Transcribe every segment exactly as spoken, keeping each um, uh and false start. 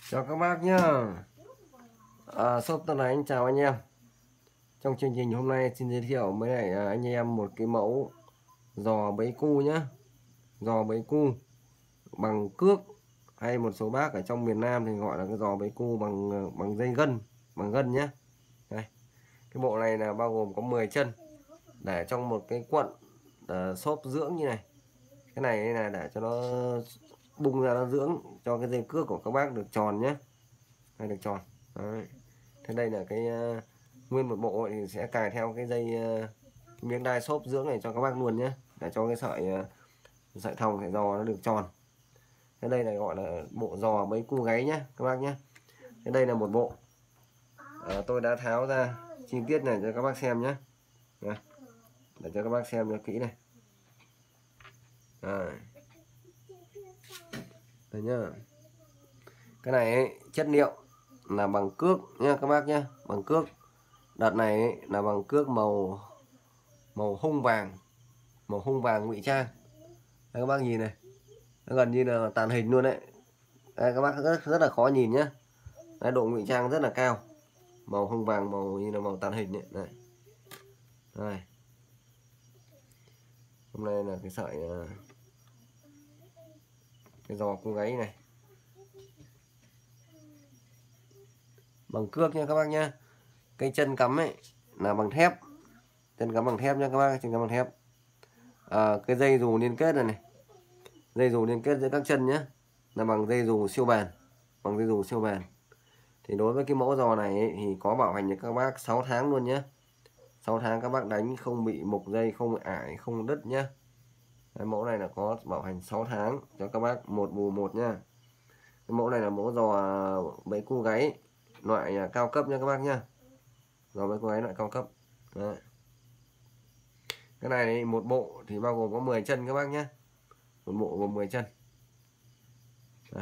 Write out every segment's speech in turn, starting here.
Chào các bác nhá. À, shop Tân Này anh chào anh em. Trong chương trình hôm nay xin giới thiệu với lại à, anh em một cái mẫu giò bẫy cu nhá. Giò bẫy cu bằng cước, hay một số bác ở trong miền Nam thì gọi là cái giò bẫy cu bằng bằng dây gân, bằng gân nhá. Đây. Cái bộ này là bao gồm có mười chân để trong một cái cuộn uh, xốp dưỡng như này. Cái này là để cho nó bung ra, nó dưỡng cho cái dây cước của các bác được tròn nhé, hay được tròn. Đấy. Thế đây là cái uh, nguyên một bộ thì sẽ cài theo cái dây uh, miếng đai xốp dưỡng này cho các bác luôn nhé, để cho cái sợi uh, sợi thòng sợi giò nó được tròn. Thế đây là gọi là bộ giò bẫy cu gáy nhé các bác nhé. Thế đây là một bộ uh, tôi đã tháo ra chi tiết này cho các bác xem nhé. Đây. Để cho các bác xem cho kỹ này. Đây. Đây nhá. Cái này ấy, chất liệu là bằng cước nha các bác nhé, bằng cước. Đợt này ấy, là bằng cước màu màu hung vàng, màu hung vàng ngụy trang. Đây, các bác nhìn này, nó gần như là tàn hình luôn đấy. Đây, các bác rất, rất là khó nhìn nhá. Đấy, độ ngụy trang rất là cao, màu hung vàng, màu như là màu tàn hình ấy. Đây. Đây. Hôm nay là cái sợi cái giò cu gáy này bằng cước nha các bác nhá. Cái chân cắm ấy là bằng thép, chân cắm bằng thép nha các bác, chân cắm bằng thép. À, cái dây dù liên kết này này, dây dù liên kết giữa các chân nhé, là bằng dây dù siêu bền, bằng dây dù siêu bền. Thì đối với cái mẫu giò này ấy, thì có bảo hành cho các bác sáu tháng luôn nhé. sáu tháng các bác đánh không bị mục dây, không bị ải, không đứt nhé. Cái mẫu này là có bảo hành sáu tháng cho các bác, một bù một nha. Cái mẫu này là mẫu giò bẫy cu gáy loại cao cấp nha các bác nhá. Giò bẫy cu gáy loại cao cấp. Đấy. Cái này một bộ thì bao gồm có mười chân các bác nhé. Một bộ gồm mười chân. Đây.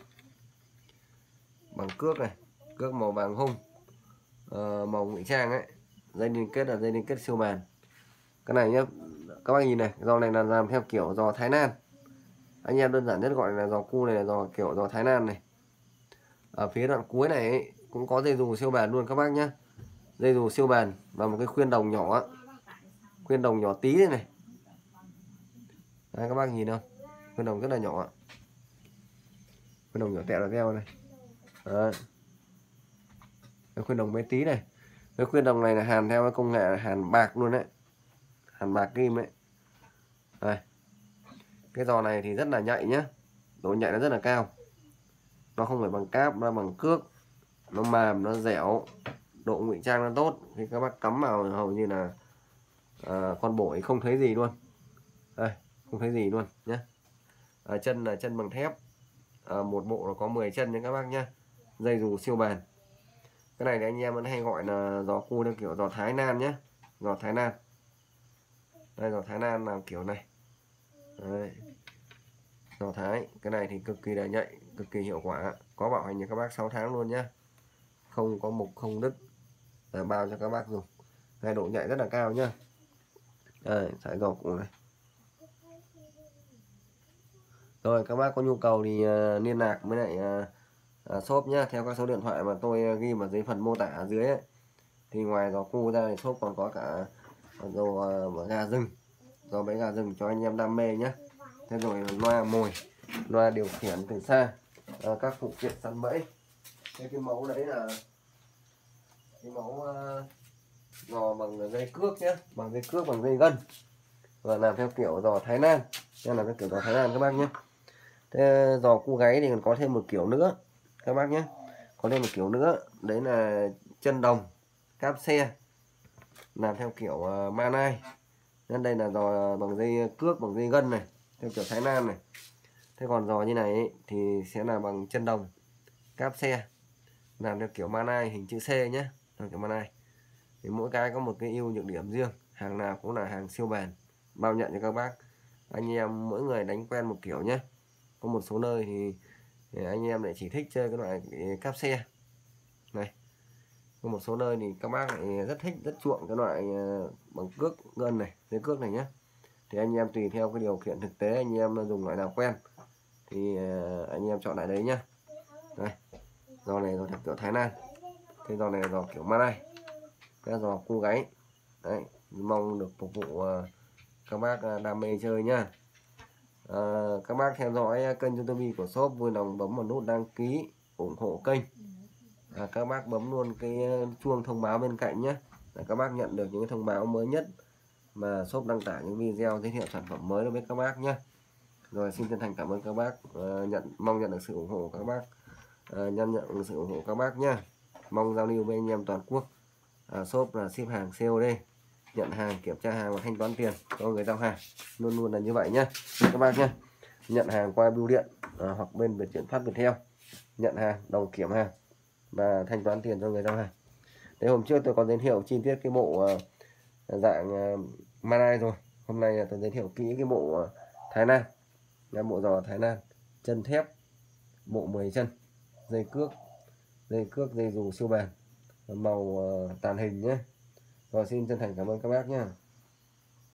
Bằng cước này, cước màu vàng hung, uh, màu ngụy trang ấy. Dây liên kết là dây liên kết siêu bền. Cái này nhá, các bác nhìn này, giò này là làm theo kiểu giò Thái Lan. Anh em đơn giản nhất gọi là giò cu này là giò kiểu giò Thái Lan này. Ở phía đoạn cuối này ấy, cũng có dây dù siêu bền luôn các bác nhé. Dây dù siêu bền và một cái khuyên đồng nhỏ, khuyên đồng nhỏ tí đây này. Đấy, các bác nhìn không? Khuyên đồng rất là nhỏ, khuyên đồng nhỏ tẹo là teo này. Đấy. Cái khuyên đồng bé tí này. Cái khuyên đồng này là hàn theo cái công nghệ hàn bạc luôn đấy, hàn bạc kim đấy. Đây. Cái giò này thì rất là nhạy nhá, độ nhạy nó rất là cao. Nó không phải bằng cáp, nó bằng cước, nó mềm, nó dẻo, độ ngụy trang nó tốt. Thì các bác cắm vào hầu như là à, con bổi không thấy gì luôn. Đây, không thấy gì luôn nhé. À, chân là chân bằng thép, à, một bộ nó có mười chân nha các bác nhé. Dây dù siêu bền. Cái này thì anh em vẫn hay gọi là giò cu theo kiểu giò Thái Lan nhé, giò Thái Lan. Đây, giò Thái Lan làm kiểu này. Đây. Giò Thái, cái này thì cực kỳ là nhạy, cực kỳ hiệu quả, có bảo hành cho các bác sáu tháng luôn nhé, không có mục, không đứt, là bao cho các bác dùng. Cái độ nhạy rất là cao nhá. Đây, sải giò cụ này. Rồi các bác có nhu cầu thì uh, liên lạc với lại uh, uh, shop nhá, theo các số điện thoại mà tôi uh, ghi vào dưới phần mô tả ở dưới ấy. Thì ngoài giò cu ra thì shop còn có cả giò uh, gà rừng, giò bẫy gà rừng cho anh em đam mê nhé. Thế rồi loa mồi, loa điều khiển từ xa, uh, các phụ kiện săn bẫy. Thế cái mẫu đấy là cái mẫu uh, giò bằng dây cước nhé, bằng dây cước, bằng dây gân, và làm theo kiểu giò Thái Lan, nên là cái kiểu giò Thái Lan các bác nhé. Thế giò cu gáy thì còn có thêm một kiểu nữa các bác nhé, có thêm một kiểu nữa, đấy là chân đồng cáp xe, làm theo kiểu uh, manai. Nên đây là giò bằng dây cước, bằng dây gân này, theo kiểu Thái Lan này. Thế còn giò như này ấy, thì sẽ là bằng chân đồng cáp xe, làm theo kiểu manai, hình chữ C nhé, theo kiểu manai. Thì mỗi cái có một cái ưu nhược điểm riêng, hàng nào cũng là hàng siêu bền, bao nhận cho các bác. Anh em mỗi người đánh quen một kiểu nhé. Có một số nơi thì, thì anh em lại chỉ thích chơi cái loại cáp xe này, có một số nơi thì các bác lại rất thích, rất chuộng cái loại bằng cước gân này, dây cước này nhé. Thì anh em tùy theo cái điều kiện thực tế anh em dùng loại nào quen thì anh em chọn lại đấy nhá. Đây, Giò này giò theo kiểu Thái Lan, cái giò này là giò kiểu Malai, cái giò cu gáy. Đấy, mong được phục vụ uh, các bác uh, đam mê chơi nhá. Uh, các bác theo dõi kênh YouTube của shop vui lòng bấm vào nút đăng ký ủng hộ kênh. À, các bác bấm luôn cái chuông thông báo bên cạnh nhé, để các bác nhận được những thông báo mới nhất mà shop đăng tải những video giới thiệu sản phẩm mới đối với các bác nhé. Rồi xin chân thành cảm ơn các bác, uh, nhận mong nhận được sự ủng hộ của các bác, uh, nhận nhận sự ủng hộ các bác nhé. Mong giao lưu với anh em toàn quốc. Uh, shop là ship hàng xê ô đê, nhận hàng, kiểm tra hàng và thanh toán tiền cho người giao hàng, luôn luôn là như vậy nhé các bác nhé. Nhận hàng qua bưu điện uh, hoặc bên Việt chuyển phát Viettel, nhận hàng, đồng kiểm hàng và thanh toán tiền cho người giao hàng. Đấy, hôm trước tôi có giới thiệu chi tiết cái bộ uh, dạng uh, Malai rồi. Hôm nay tôi giới thiệu kỹ cái bộ uh, Thái Lan, là bộ giò Thái Lan chân thép, bộ mười chân, dây cước, dây cước dây dù siêu bền, màu uh, tàn hình nhé. Rồi xin chân thành cảm ơn các bác nhé.